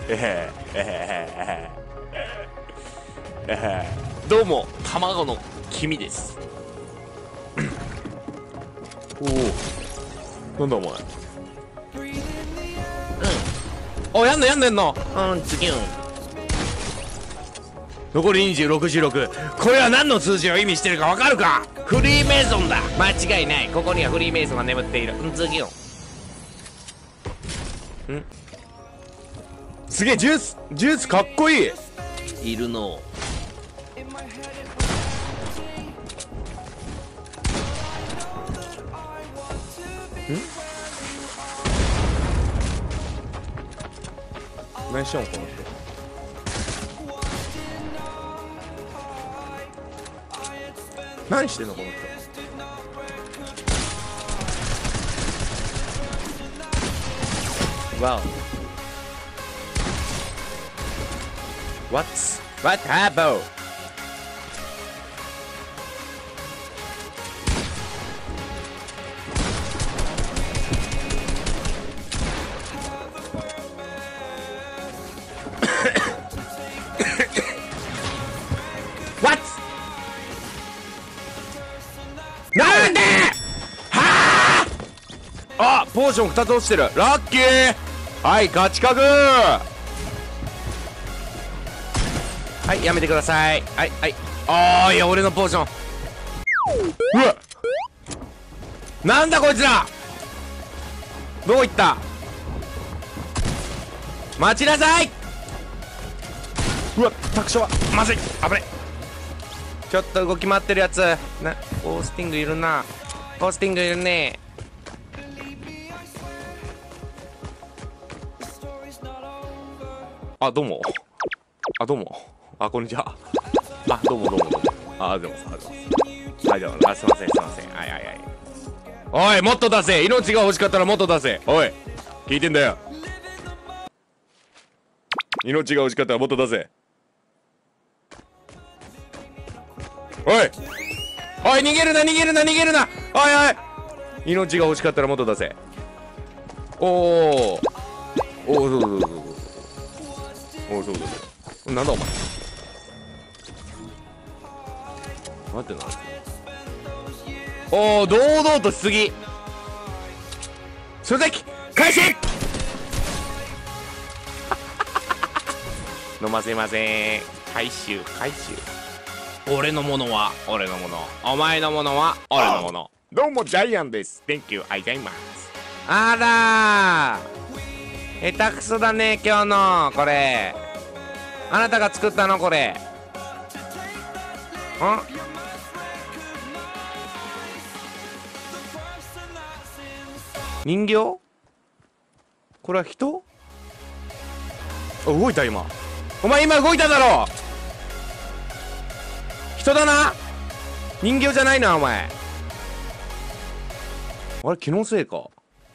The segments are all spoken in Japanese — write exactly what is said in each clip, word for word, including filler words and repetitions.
えへえへへへどうも卵の黄身です。おお、なんだお前。うん、お、やんのやんのやんの。うん、次うん。残りにじゅうろくじゅうろく。これは何の数字を意味してるかわかるか。フリーメイソンだ。間違いない。ここにはフリーメイソンが眠っている。うん、次よ。ん、すげえ、ジュースジュースかっこいい。いるの。ん、何しよんこの人。何してんのこの人。わお。What's What happened? なんで。はあ。あ、ポーションふたつ落ちてる。ラッキー。はい、ガチカグー。はい、やめてください。はいはい。あー、いや俺のポーション。うわ、なんだこいつら。どこ行った。待ちなさい。うわ、タクショはまずい。危ね。ちょっと動き回ってるやつな。ゴースティングいるな。ゴースティングいるね。あ、どうも。あ、どうも。あ、こんにちは。あ、どうもどうもどうも。あ、でもさ、でもさ。あ、でも、あ、すいません、すいません。はいはいはい。おい、もっと出せ。命が欲しかったらもっと出せ。おい、聞いてんだよ。命が欲しかったらもっと出せ。おいおい、逃げるな逃げるな逃げるな。おいおい、命が欲しかったらもっと出せ。おおおお、そうそうそうそう。おお、そうそうそう。なんだお前。待ってな。おお、堂々としすぎ。書籍開始。飲ませません。回収回収。俺のものは俺のもの、お前のものは俺のもの。どうもジャイアンです。 Thank you、 ありがとうございます。あらー、下手くそだね今日のこれ。あなたが作ったのこれ。ん、人形。これは人。あ、動いた今。お前今動いただろ。人だな。人形じゃないなお前。あれ気のせいか。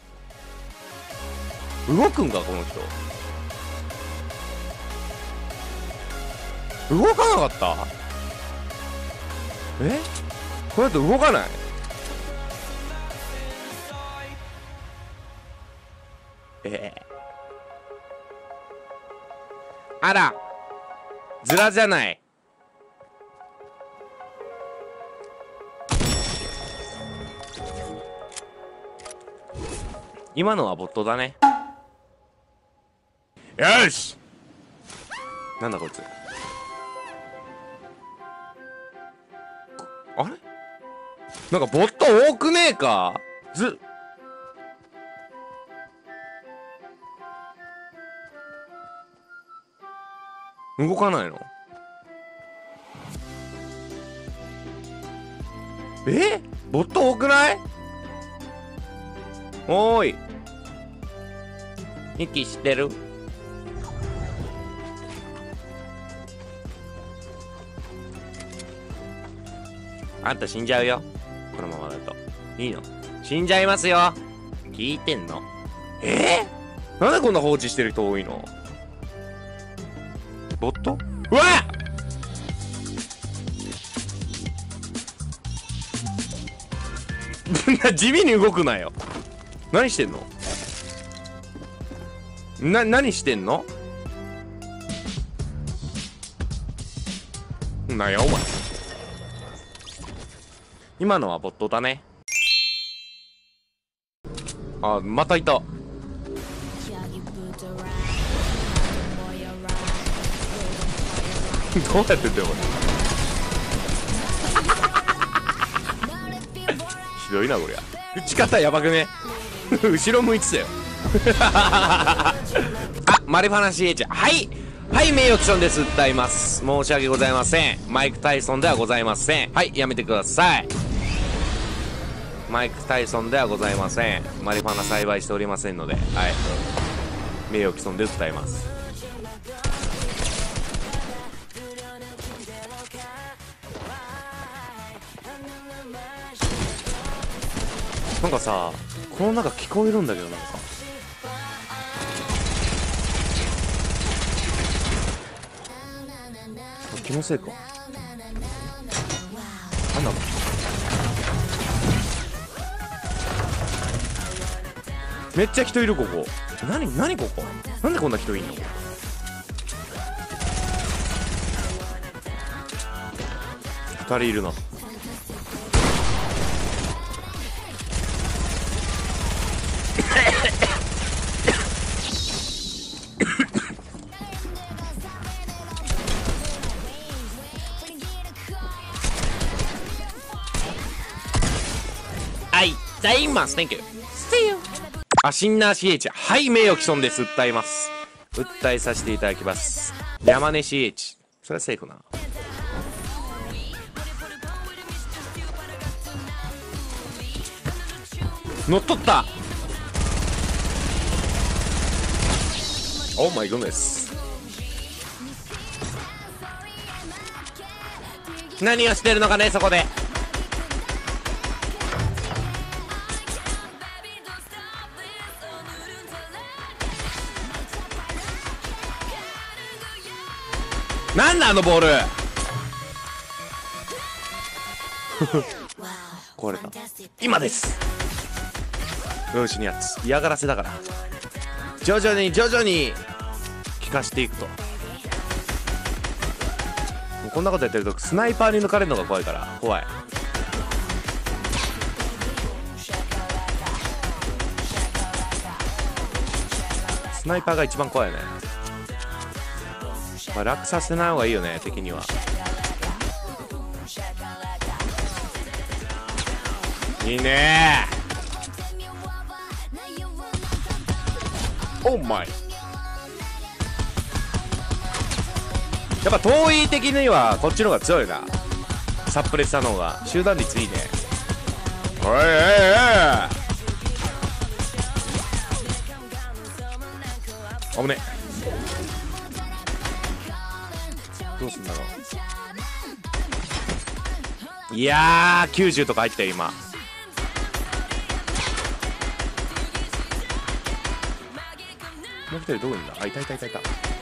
動くんかこの人。動かなかった。え、これだと動かない。ええ、あらズラじゃない。今のはボットだね。よし。なんだこいつ。あれなんかボット多くねえか。ず動かないの。え、ボット多くない。おーい、息してる。あんた死んじゃうよこのままだと。いいの、死んじゃいますよ。聞いてんの。えー、なんでこんな放置してる人多いの。ボット。うわっ地味に動くなよ。何してんの。な、何してんの。 なんやお前。今のはボットだね。あ、またいた。どうやってんだよこれ。ひどいなこりゃ。打ち方やばくね。後ろ向いてたよ。あ、マリファナ シーエイチ。はいはい名誉毀損です。訴えます。申し訳ございません。マイク・タイソンではございません。はい、やめてください。マイク・タイソンではございません。マリファナ栽培しておりませんので、はい、名誉毀損で訴えます。なんかさ、この中聞こえるんだけど、なんか気のせいか。なんだろう。めっちゃ人いるここ。何何ここ。なんでこんな人いんの。ふたりいるな。はい、ございます。Thank you。See you。あ、シンナー シーエイチ。はい、名誉毀損です。訴えます。訴えさせていただきます。山根 シーエイチ。それはセーフな。乗っ取った。オーマイゴネス。何をしてるのかね、そこで。なんだあのボール。壊れた。今です。よしにやつ嫌がらせだから、徐々に徐々に効かしていくと。もうこんなことやってるとスナイパーに抜かれるのが怖いから怖い。スナイパーが一番怖いよね。まあ、楽させない方がいいよね、敵には。いいねー。オーマイ。やっぱ遠い的にはこっちの方が強いな。サップレッサーの方が集団率いいね。おいおいおい、危ね。どうすんだろう。いやーきゅうじゅうとか入ったよ今。もう一人どこにいんだ。あ、いたいたいたいた。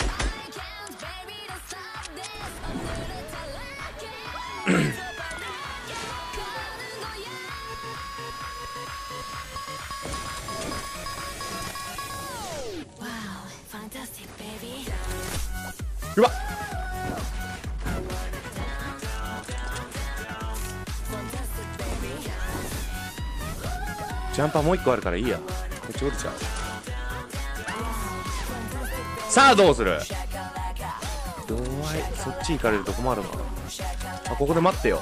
うわっ、ジャンパーもう一個あるからいいや。こっち折れちゃう。さあどうする。弱い。そっち行かれると困るな。あ、ここで待ってよ。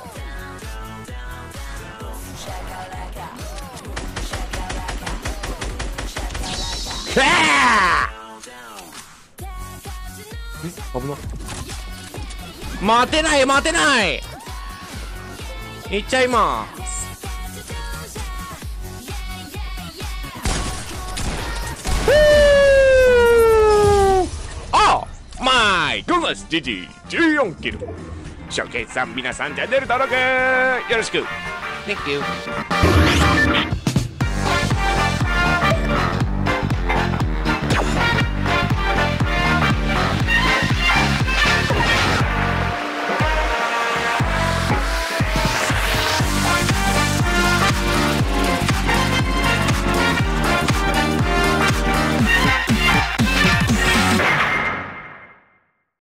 くわー。危な。待てない待てない。いっちゃいます。マイゴナス ジージーじゅうよん キル。初見さん皆さんチャンネル登録よろしく。 Thank you。